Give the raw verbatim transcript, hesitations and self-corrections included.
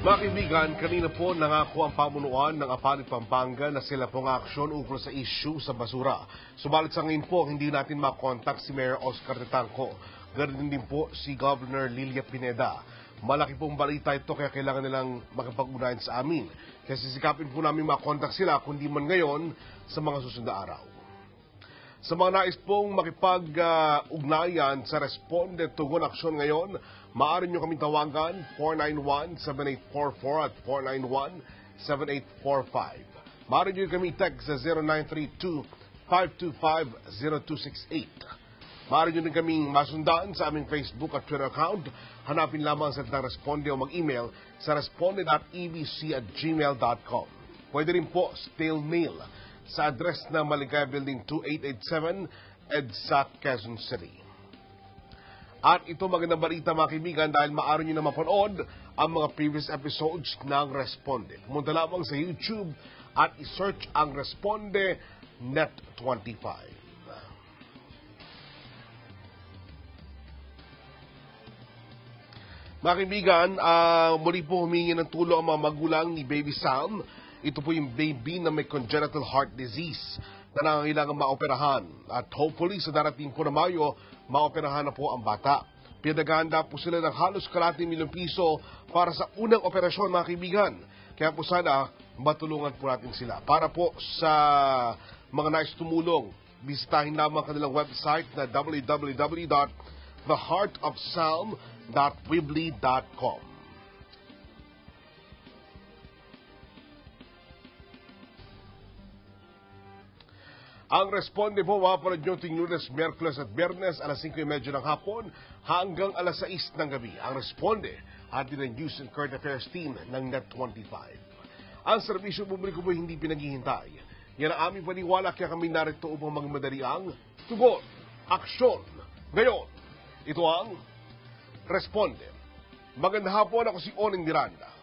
Mga kaibigan, kanina po nangako ang pamunuan ng Apalit Pampanga na sila pong aksyon ukol sa issue sa basura. Subalit sa ngayon po, hindi natin makontak si Mayor Oscar Tetangco. Ganun din po si Governor Lilia Pineda. Malaki pong balita ito kaya kailangan nilang makipag-ugnayan sa amin. Kaya sisikapin po namin makontak sila kundi man ngayon sa mga susunod na araw. Sa mga nais pong makipag-ugnayan sa Responde, Tugon.Aksyon Ngayon, maaari nyo kaming tawagan four nine one, seven eight four four at four nine one, seven eight four five. Maaari nyo kami text sa zero nine three two, five two five, zero two six eight. Maaari nyo din kaming masundan sa aming Facebook at Twitter account. Hanapin lamang sa salitang Responde o mag-email sa responde dot e b c at gmail dot com. Pwede rin po snail mail sa address ng Maligaya Building two eight eight seven, EDSA, Quezon City. At ito magandang balita mga kaibigan dahil maaari nyo na mapanood ang mga previous episodes ng Responde. Pumunta lamang sa YouTube at isearch ang Responde Net twenty-five. Mga kaibigan, uh, muli po humingi ng tulong ang mga magulang ni Baby Sam. Ito po yung baby na may congenital heart disease na nangangailangan maoperahan. At hopefully sa darating po na Mayo, maoperahan na po ang bata. Pinagahanda po sila ng halos kalating milyong piso para sa unang operasyon mga kaibigan. Kaya po sana matulungan po natin sila. Para po sa mga nais tumulong, bisitahin lamang kanilang website na w w w dot the heart of sam dot weebly dot com. Ang Responde po, mapapanood nyo tuwing Lunes, Miyerkules at Biyernes, alas singko thirty ng hapon hanggang alas sais ng gabi. Ang Responde, atin ang News and Current Affairs team ng Net twenty-five. Ang serbisyo publiko po hindi pinaghihintay. Yan ang aming paniwala, kaya kami narito upang magmadali ang tugon, aksyon, ngayon. Ito ang Responde. Magandang hapon, ako si Onin Miranda.